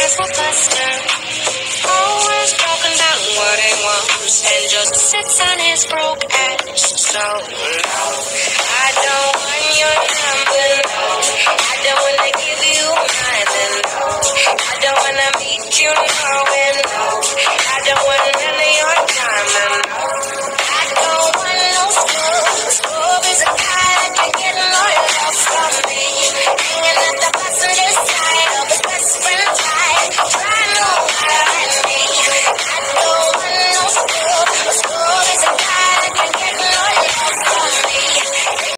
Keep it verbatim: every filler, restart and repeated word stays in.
for Buster. Always talking about what he wants and just sits on his broke ass. So, no, I don't want your number, no. I don't wanna give you mine, no. I don't wanna meet you nowhere, no. I don't wanna